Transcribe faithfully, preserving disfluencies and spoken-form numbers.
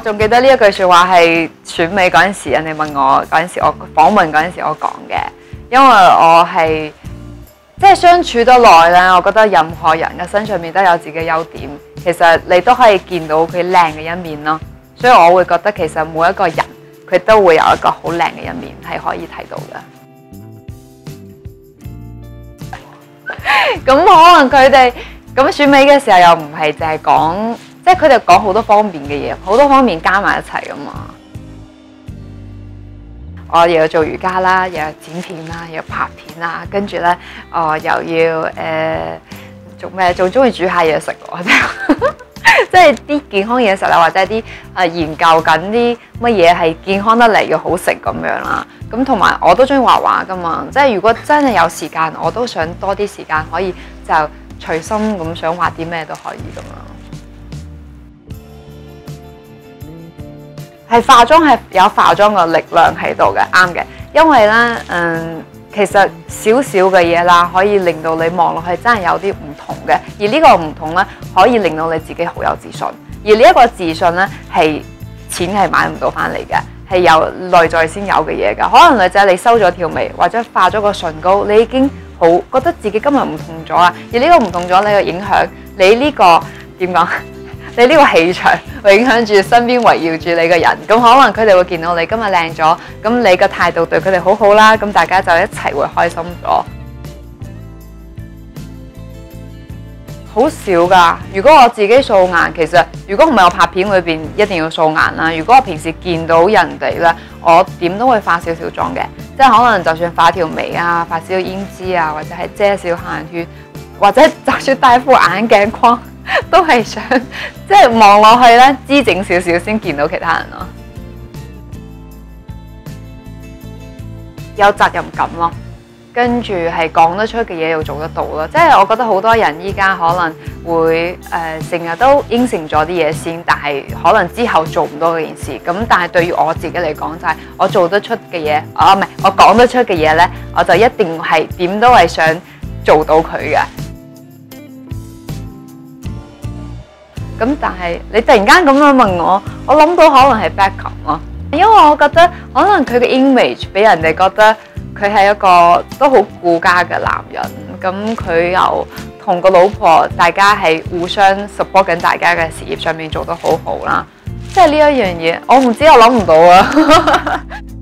仲記得呢一句説話係選美嗰陣時，人哋問我嗰陣時，我訪問嗰陣時我講嘅，因為我係即係相處得耐咧，我覺得任何人嘅身上面都有自己嘅優點，其實你都可以見到佢靚嘅一面咯。所以我會覺得其實每一個人佢都會有一個好靚嘅一面係可以睇到嘅。咁可能佢哋咁選美嘅時候又唔係淨係講，即係佢哋講好多方面嘅嘢，好多方面加埋一齊㗎嘛。我又要做瑜伽啦，又要剪片啦，又要拍片啦，跟住咧，哦又要誒、呃、做咩？仲中意煮下嘢食喎，即係啲健康嘢食啦，或者啲誒研究緊啲乜嘢係健康得嚟嘅好食咁樣啦。咁同埋我都中意畫畫噶嘛，即係如果真係有時間，我都想多啲時間可以就隨心咁想畫啲咩都可以咁樣。係化妝係有化妝嘅力量喺度嘅，啱嘅。因為咧，嗯，其實少少嘅嘢啦，可以令到你望落去真係有啲唔同嘅。而呢個唔同咧，可以令到你自己好有自信。而呢一個自信咧，係錢係買唔到翻嚟嘅，係有內在先有嘅嘢㗎。可能女仔你收咗條眉或者化咗個唇膏，你已經好覺得自己今日唔同咗啊！而呢個唔同咗，你嘅影響，你呢個點講？你呢個氣場會影響住身邊圍繞住你嘅人，咁可能佢哋會見到你今日靚咗，咁你嘅態度對佢哋好好啦，咁大家就一齊會開心咗。好少㗎，如果我自己素顏，其實如果唔係我拍片裏邊一定要素顏啦。如果我平時見到人哋咧，我點都會化少少妝嘅，即係可能就算化條眉啊，化少少胭脂啊，或者係遮少下眼圈，或者就算戴副眼鏡框。都係想即係望落去咧，姿整少少先見到其他人咯，有責任感咯，跟住係講得出嘅嘢又做得到咯。即係我覺得好多人依家可能會誒成日都應承咗啲嘢先，但係可能之後做唔到嗰件事。咁但係對於我自己嚟講，就係我做得出嘅嘢，啊唔係我講得出嘅嘢咧，我就一定係點都係想做到佢嘅。咁但係你突然間咁樣問我，我諗到可能係 Beckham 咯，因為我覺得可能佢嘅 image 俾人哋覺得佢係一個都好顧家嘅男人，咁佢又同個老婆大家係互相 support 緊大家嘅事業上面做得好好啦，即係呢一樣嘢，我唔知我諗唔到啊。